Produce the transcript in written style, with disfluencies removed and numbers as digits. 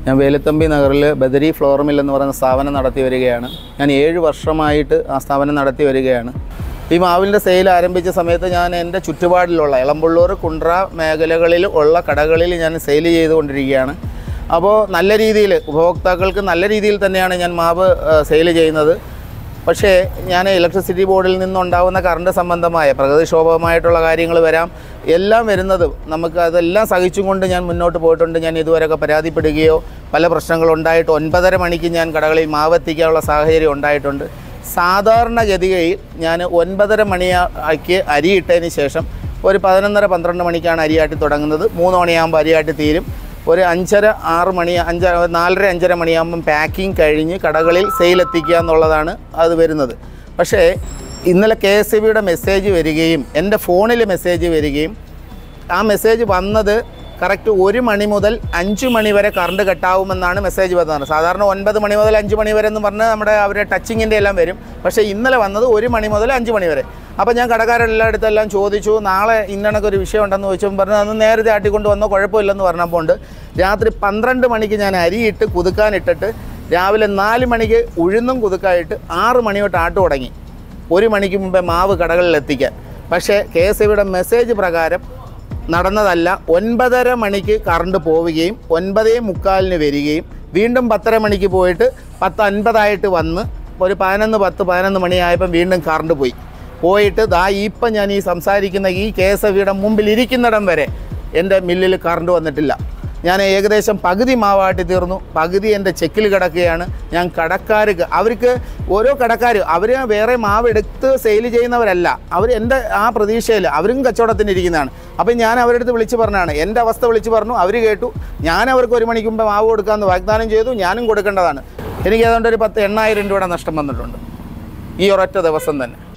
ഞാൻ വേലുത്തമ്പി നഗറിൽ Badri floor mill എന്ന് പറയുന്ന സ്ഥാപനം നടത്തി വരികയാണ്. ഞാൻ 7 വർഷമായിട്ട് ആ സ്ഥാപനം നടത്തി വരികയാണ്. ഈ മാവിൻ്റെ സെയിൽ ആരംഭിച്ച സമയത്ത് ഞാൻ എൻ്റെ ചുറ്റുപാടിലുള്ള എളമ്പള്ളൂർ, കുണ്ട്ര മേഖലകളിൽ ഉള്ള കടകളിൽ ഞാൻ സെയിൽ ചെയ്തുകൊണ്ടിരിക്കുകയാണ്. അപ്പോൾ നല്ല രീതിയിൽ ഉപഭോക്താക്കൾക്ക് നല്ല രീതിയിൽ തന്നെയാണ് ഞാൻ മാവ് സെയിൽ ചെയ്യുന്നത്. പക്ഷേ ഞാൻ ഇലക്ട്രിസിറ്റി ബോർഡിൽ നിന്നുണ്ടാകുന്ന കറണ്ട് സംബന്ധമായ പ്രകൃതിക്ഷോഭമായിട്ടുള്ള കാര്യങ്ങൾ വരാം, എല്ലാം വരുന്നത് നമുക്ക് അതെല്ലാം സഹിച്ചും കൊണ്ട് ഞാൻ മുന്നോട്ട് പോയിട്ടുണ്ട്. ഞാൻ ഇതുവരെയൊക്കെ പരാതിപ്പെടുകയോ പല പ്രശ്നങ്ങളുണ്ടായിട്ട് 9:30 മണിക്ക് ഞാൻ കടകളിൽ മാവ് എത്തിക്കാനുള്ള സാഹചര്യം ഉണ്ടായിട്ടുണ്ട്. സാധാരണഗതിയിൽ ഞാൻ 9:30 മണിക്ക് അരിയിട്ടതിന് ശേഷം ഒരു 11:30-12 മണിക്കാണ് അരിയാട്ടി തുടങ്ങുന്നത്. 3 മണിയാകുമ്പോൾ അരിയാട്ടി തീരും. ഒരു 5:30-6 മണി 4:30-5:30 മണിയാകുമ്പം പാക്കിംഗ് കഴിഞ്ഞ് കടകളിൽ സെയിലെത്തിക്കുക എന്നുള്ളതാണ് അത് വരുന്നത്. പക്ഷേ ഇന്നലെ KSEBിയുടെ മെസ്സേജ് വരികയും എൻ്റെ ഫോണിൽ മെസ്സേജ് വരികയും ആ മെസ്സേജ് വന്നത് കറക്റ്റ് 1 മണി മുതൽ 5 മണി വരെ കറണ്ട് കട്ടാവുമെന്നാണ് മെസ്സേജ് വന്നത്. സാധാരണ 9 മണി മുതൽ 5 മണി വരെ എന്ന് പറഞ്ഞാൽ നമ്മുടെ അവരുടെ ടച്ചിങ്ങിൻ്റെ എല്ലാം വരും. പക്ഷേ ഇന്നലെ വന്നത് 1 മണി മുതൽ 5 മണി വരെ. അപ്പോൾ ഞാൻ കടക്കാരെല്ലായിടത്തെല്ലാം ചോദിച്ചു, നാളെ ഇന്നണക്കൊരു വിഷയം ഉണ്ടെന്ന് ചോദിച്ചു. പറഞ്ഞു അന്ന് നേരത്തെ ആട്ടിക്കൊണ്ട് വന്നോ, കുഴപ്പമില്ലെന്ന് പറഞ്ഞപ്പോൾ രാത്രി 12 മണിക്ക് ഞാൻ അരിയിട്ട് കുതുക്കാനിട്ടിട്ട് രാവിലെ 4 മണിക്ക് ഉഴുന്നും കുതുക്കായിട്ട് 6 മണി തൊട്ട് ആട്ട് തുടങ്ങി. 1 മണിക്ക് മുമ്പേ മാവ് കടകളിൽ എത്തിക്കാൻ. പക്ഷേ KSEBിയുടെ മെസ്സേജ് പ്രകാരം നടന്നതല്ല. 9:30 മണിക്ക് കറണ്ട് പോവുകയും 9:45 വരികയും വീണ്ടും 10:30 മണിക്ക് പോയിട്ട് 10:50 വന്ന് ഒരു 11:10-11 മണിയായപ്പം വീണ്ടും കറണ്ട് പോയിട്ട് ഇപ്പം ഞാൻ ഈ സംസാരിക്കുന്ന ഈ KSEBിയുടെ മുമ്പിൽ ഇരിക്കുന്നിടം വരെ എൻ്റെ മില്ലിൽ കറണ്ട് വന്നിട്ടില്ല. ഞാൻ ഏകദേശം പകുതി മാവാട്ടി തീർന്നു, പകുതി എൻ്റെ ചെക്കിൽ കിടക്കുകയാണ്. ഞാൻ കടക്കാർക്ക് അവർക്ക് ഓരോ കടക്കാർ അവർ വേറെ മാവ് എടുത്ത് സെയിൽ ചെയ്യുന്നവരല്ല, അവർ എൻ്റെ ആ പ്രതീക്ഷയിൽ അവരും കച്ചവടത്തിന് ഇരിക്കുന്നതാണ്. അപ്പം ഞാൻ അവരുടെ അടുത്ത് വിളിച്ച് പറഞ്ഞാണ്, എൻ്റെ അവസ്ഥ വിളിച്ച് പറഞ്ഞു. അവർ കേട്ടു. ഞാൻ അവർക്ക് 1 മണിക്ക് മുമ്പ് മാവ് കൊടുക്കാമെന്ന് വാഗ്ദാനം ചെയ്തു. ഞാനും കൊടുക്കേണ്ടതാണ്. എനിക്ക് ഏതാണ്ട് ഒരു 10,000-8,000 രൂപയുടെ നഷ്ടം വന്നിട്ടുണ്ട് ഈ ഒരൊറ്റ ദിവസം തന്നെ.